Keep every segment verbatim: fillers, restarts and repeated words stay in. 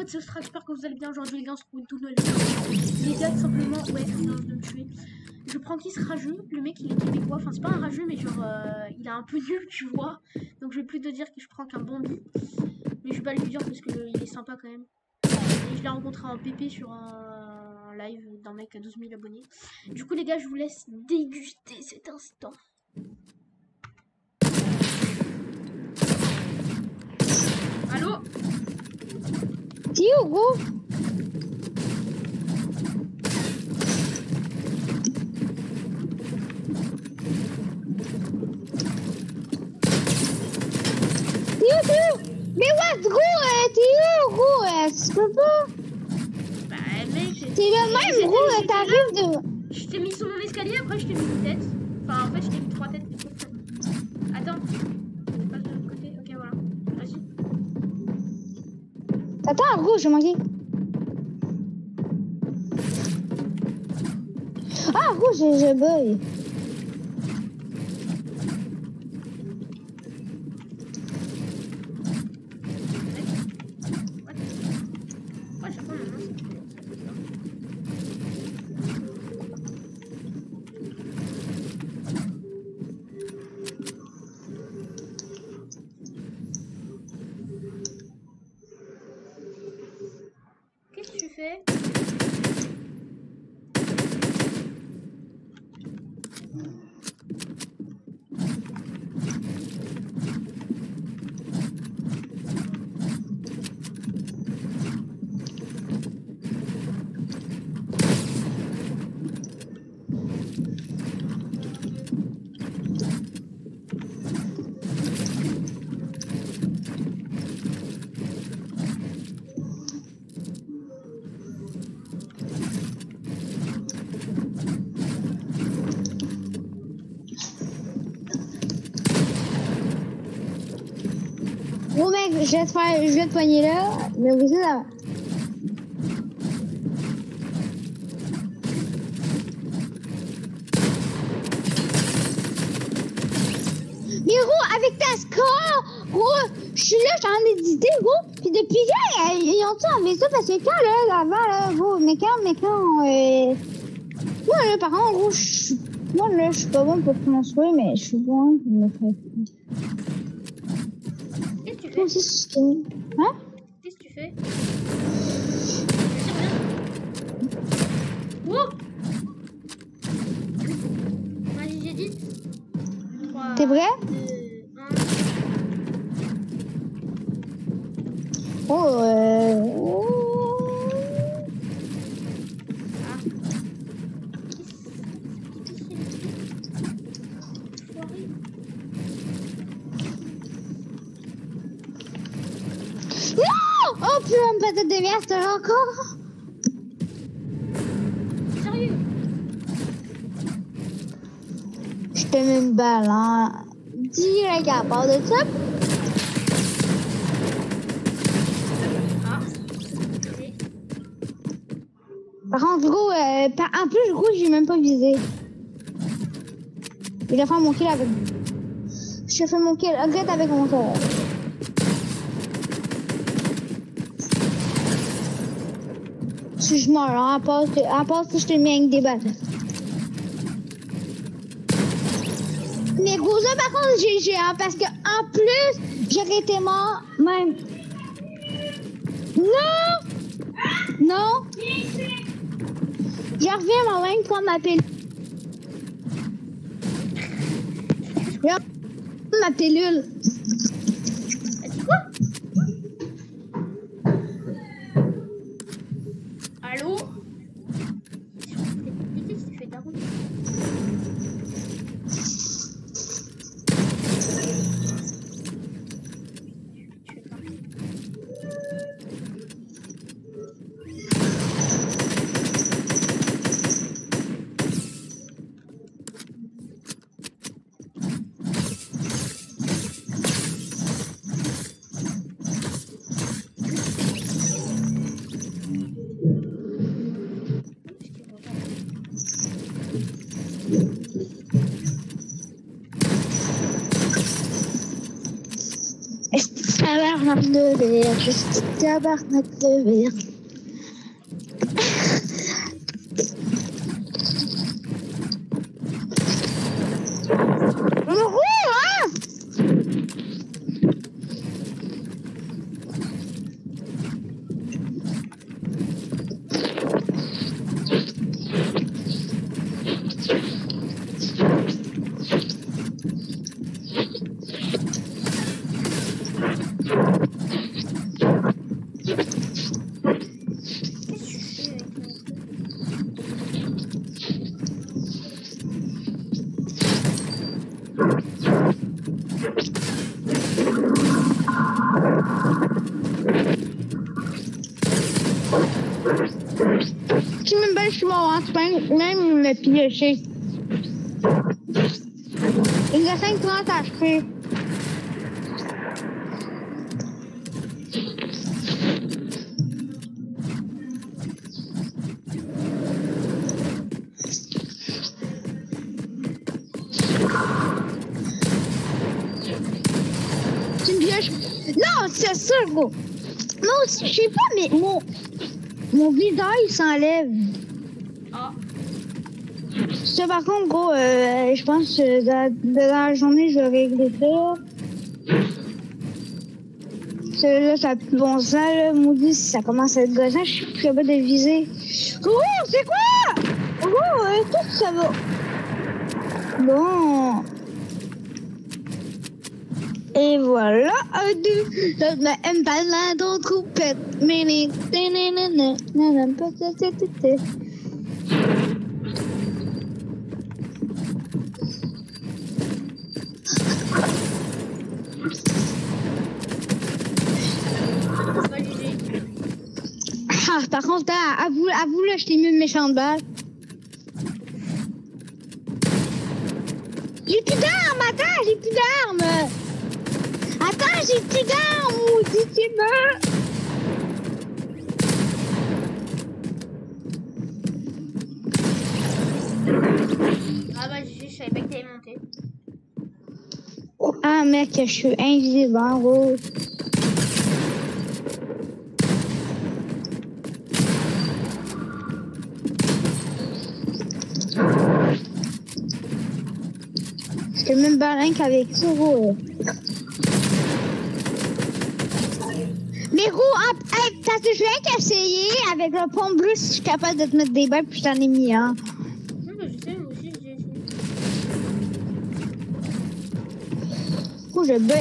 potes, c'est Ostra, j'espère que vous allez bien aujourd'hui les gars, on se retrouve une toute nouvelle vidéo. Les gars, tout simplement, ouais, non, de me tuer. Je prends qui ce rageux, le mec il est québécois, enfin c'est pas un rageux mais genre euh, il est un peu nul tu vois. Donc je vais plus te dire que je prends qu'un bandit. Mais je vais pas lui dire parce qu'il est sympa quand même. Et je l'ai rencontré en P P sur un live d'un mec à douze mille abonnés. Du coup les gars, je vous laisse déguster cet instant. Allô? T'es où, gros? T'es où, t'es où? Mais what, gros? Euh, t'es où, gros? Euh, tu peux pas? Bah mec... T'es le même, gros, euh, t'arrives de... Je t'ai mis sur mon escalier, après je t'ai mis une tête. Enfin en fait je t'ai mis trois têtes. Attends. Je passe de l'autre côté. Ok voilà. Vas-y. Attends, gros, j'ai manqué. Ah, gros, j'ai je bug. Ouais, chaque fois maintenant c'est... Qu'est-ce que tu fais? Gros mec, je vais te faire, je vais te poigner là, mais vous êtes là. Mais gros, avec ta score, gros, je suis là, j'en ai d'idées, gros. Puis depuis quand ils ont tout enlevé ça? Parce que quand là, avant, là, gros, mais quand, mais quand, euh... moi là, par contre, gros, je moi là, je suis pas bonne pour construire, mais je suis bonne pour me faire. Qu'est-ce que tu fais? Toi aussi, c'est skinny. Hein? Qu'est-ce que tu fais? Oh! Vas-y, j'ai dit. trois, T'es vrai? deux, un. Oh, euh... oh. Ah. Non! Oh putain, une patate de merde, c'est encore. Sérieux? Je te mets une balle, hein. Direct à part de ça. Ah. Ok. Par contre, gros, euh, par- en plus, gros, j'ai même pas visé. Il a fait mon kill avec. Je fais mon kill, regrette avec mon cœur. Si je meurs, hein, à part, à part si je te mets avec des balles. Mais gros, ça, par contre, G G, hein, parce que en plus, j'aurais été mort, même. Non! Non! Je reviens, ma main, pour m'appeler. Regarde ma pilule. Elle dit quoi? Allô? Qu'est-ce que tu fais de la route? Je fais pas. tabarnak de verre, je suis tabarnak de verre. Le roux, hein? Tu me bats, je suis mort, hein, tu peux même me piocher. Il y a cinq trente H P. Tu me pioches? Non, c'est ça, gros. Moi aussi, je sais pas, mais mon, mon visage il s'enlève. Ah. Ça, par contre, gros, euh, je pense que dans, dans la journée, je vais régler ça. Ça, là, ça a plus de bon sens, là. Maudit, si ça commence à être gossant, je suis plus capable de viser. Oh, c'est quoi? Oh, euh, tout ça va. Bon. Et voilà, un, deux, ça me aime pas la d'autres coupettes. Mais les. N'aime pas ça, c'était. Ah, par contre, avoue, avoue, là, je t'ai mis une méchante balle. J'ai plus d'armes, attends, j'ai plus d'armes. Attends, j'ai plus d'armes, maudit, tu meurs. Ah bah, je savais pas que t'allais monter. Ah, mec, je suis invisible, en gros. Je suis même balin qu'avec ça, gros. Mais gros, t'as toujours rien qu'à essayer avec le pont bleu si je suis capable de te mettre des balles puis je t'en ai mis un. Non, bah, je sais, moi aussi, j'ai essayé. Gros, je bug.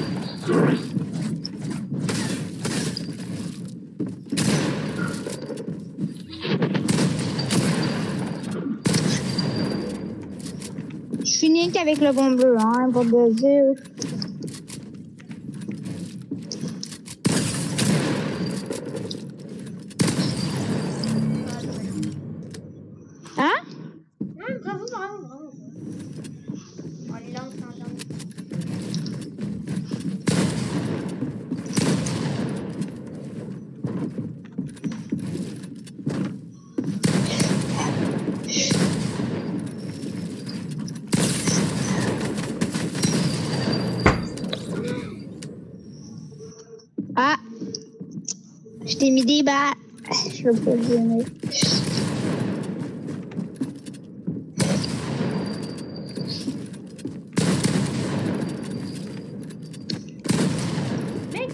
Je finis rien qu'avec le pont bleu, hein, pour te dire. Ah, je t'ai mis des balles. Je veux pas le donner. Mec.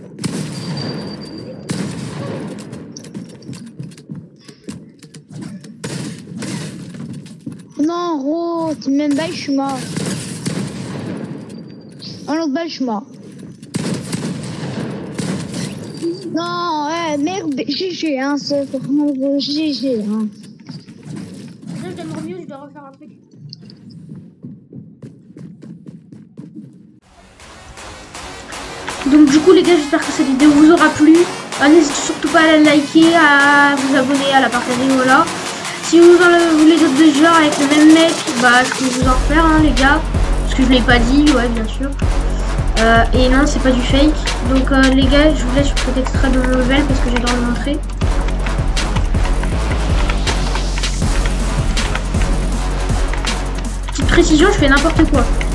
Non, Ro, tu me mets une balle, je suis mort. Un autre balle, je suis mort. Non, ouais, merde, G G, hein, c'est vraiment G G, hein. Là, je dois me mieux, je dois refaire un truc. Donc, du coup, les gars, j'espère que cette vidéo vous aura plu. Euh, N'hésitez surtout pas à la liker, à vous abonner, à la partager, voilà. Si vous en voulez d'autres de ce genre avec le même mec, bah, je peux vous en refaire, hein, les gars. Parce que je l'ai pas dit, ouais, bien sûr. Euh, et non, c'est pas du fake. Donc euh, les gars, je vous laisse sur cet extrait de mon level parce que j'ai le droit de le montrer. Petite précision, je fais n'importe quoi.